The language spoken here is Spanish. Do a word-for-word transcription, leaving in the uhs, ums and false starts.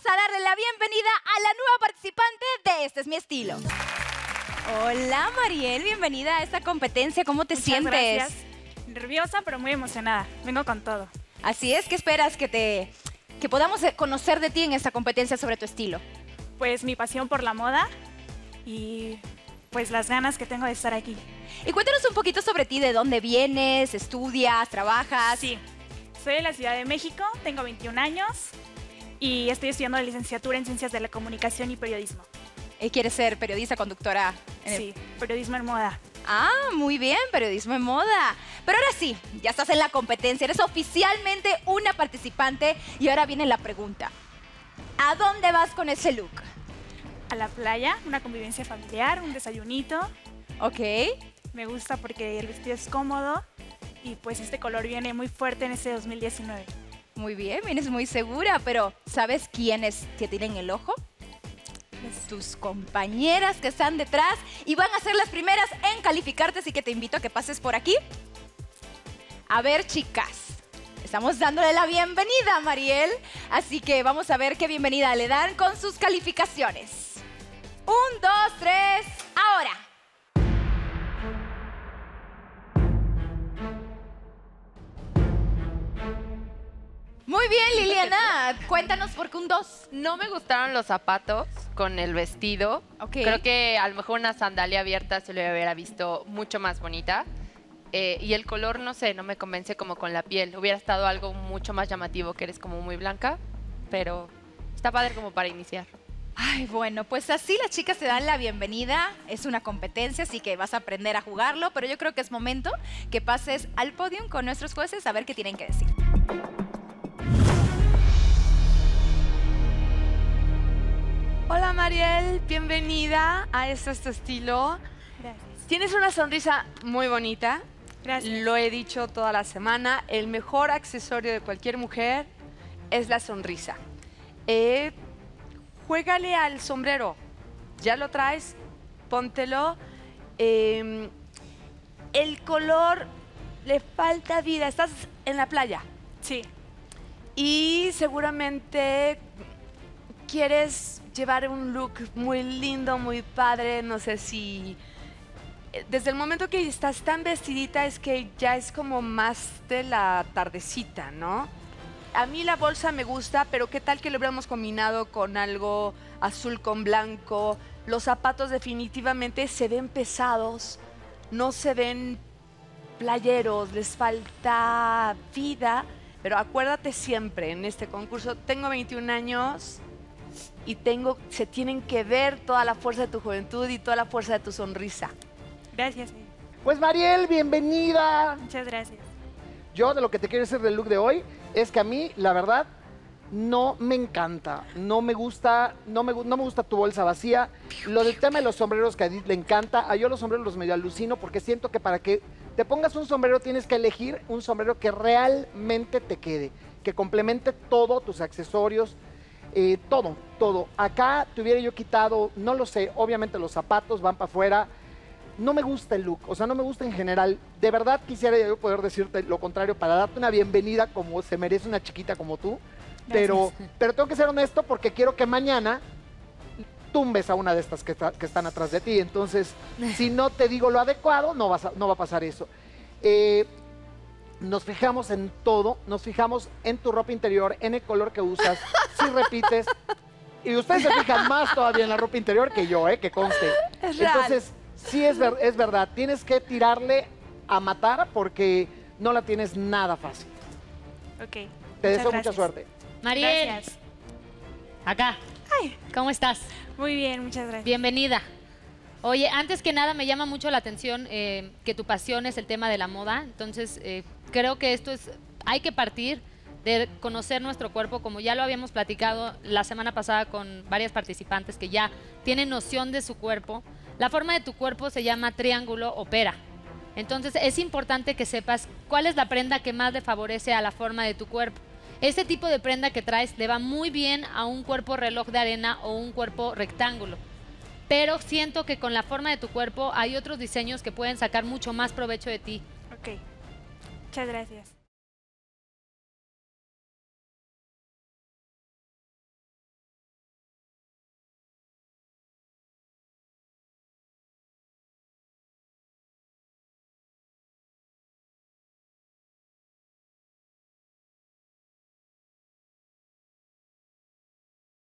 a darle la bienvenida a la nueva participante de Este es mi estilo. Hola, Mariel, bienvenida a esta competencia. ¿Cómo te Muchas sientes? Gracias. Nerviosa, pero muy emocionada. Vengo con todo. Así es, ¿qué esperas que te que podamos conocer de ti en esta competencia sobre tu estilo? Pues mi pasión por la moda y pues las ganas que tengo de estar aquí. Y cuéntanos un poquito sobre ti, de dónde vienes, estudias, trabajas. Sí, soy de la Ciudad de México, tengo veintiún años y estoy estudiando la licenciatura en Ciencias de la Comunicación y Periodismo. ¿Y quieres ser periodista, conductora? En el... Sí, periodismo en moda. Ah, muy bien, periodismo en moda. Pero ahora sí, ya estás en la competencia, eres oficialmente una participante y ahora viene la pregunta. ¿A dónde vas con ese look? A la playa, una convivencia familiar, un desayunito. Ok. Me gusta porque el vestido es cómodo y pues este color viene muy fuerte en este dos mil diecinueve. Muy bien, vienes muy segura, pero ¿sabes quiénes te tienen el ojo? Tus compañeras que están detrás y van a ser las primeras en calificarte, así que te invito a que pases por aquí. A ver, chicas, estamos dándole la bienvenida a Mariel, así que vamos a ver qué bienvenida le dan con sus calificaciones. Un, dos, tres, ahora. Muy bien, Liliana, cuéntanos por qué un dos. No me gustaron los zapatos con el vestido. Okay. Creo que a lo mejor una sandalia abierta se le hubiera visto mucho más bonita. Eh, y el color, no sé, no me convence como con la piel. Hubiera estado algo mucho más llamativo, que eres como muy blanca, pero está padre como para iniciar. Ay, bueno, pues así las chicas te dan la bienvenida. Es una competencia, así que vas a aprender a jugarlo, pero yo creo que es momento que pases al podio con nuestros jueces a ver qué tienen que decir. Hola Mariel, bienvenida a Este es tu estilo. Gracias. Tienes una sonrisa muy bonita. Gracias. Lo he dicho toda la semana. El mejor accesorio de cualquier mujer es la sonrisa. Eh, juégale al sombrero. Ya lo traes, póntelo. Eh, el color le falta vida. Estás en la playa Sí, y seguramente quieres llevar un look muy lindo, muy padre. No sé si... Desde el momento que estás tan vestidita es que ya es como más de la tardecita, ¿no? A mí la bolsa me gusta, pero ¿qué tal que lo hubiéramos combinado con algo azul con blanco? Los zapatos definitivamente se ven pesados, no se ven playeros, les falta vida. Pero acuérdate siempre, en este concurso, tengo veintiún años y tengo, se tienen que ver toda la fuerza de tu juventud y toda la fuerza de tu sonrisa. gracias. Pues Mariel, bienvenida. Muchas gracias. Yo de lo que te quiero decir del look de hoy es que a mí, la verdad, no me encanta. No me gusta, no me, no me gusta tu bolsa vacía. Lo del tema de los sombreros que a Edith le encanta. A yo los sombreros los medio alucino porque siento que para que te pongas un sombrero tienes que elegir un sombrero que realmente te quede, que complemente todo, tus accesorios, eh, todo, todo. Acá te hubiera yo quitado, no lo sé, obviamente los zapatos van para afuera. No me gusta el look, o sea, no me gusta en general. De verdad quisiera yo poder decirte lo contrario para darte una bienvenida como se merece una chiquita como tú. Pero, pero tengo que ser honesto porque quiero que mañana tumbes a una de estas que, está, que están atrás de ti. Entonces, si no te digo lo adecuado, no, vas a, no va a pasar eso. Eh, nos fijamos en todo, nos fijamos en tu ropa interior, en el color que usas, si repites. Y ustedes se fijan más todavía en la ropa interior que yo, ¿eh? Que conste. Es real. Entonces, sí es, ver, es verdad, tienes que tirarle a matar porque no la tienes nada fácil. Ok. Te muchas deseo mucha gracias. suerte. Mariel, Gracias. acá. Ay, ¿Cómo estás? muy bien, muchas gracias. Bienvenida. Oye, antes que nada me llama mucho la atención eh, que tu pasión es el tema de la moda. Entonces, eh, creo que esto es, hay que partir de conocer nuestro cuerpo, como ya lo habíamos platicado la semana pasada con varias participantes que ya tienen noción de su cuerpo. La forma de tu cuerpo se llama triángulo o pera. Entonces, es importante que sepas cuál es la prenda que más le favorece a la forma de tu cuerpo. Este tipo de prenda que traes le va muy bien a un cuerpo reloj de arena o un cuerpo rectángulo. Pero siento que con la forma de tu cuerpo hay otros diseños que pueden sacar mucho más provecho de ti. Ok. Muchas gracias.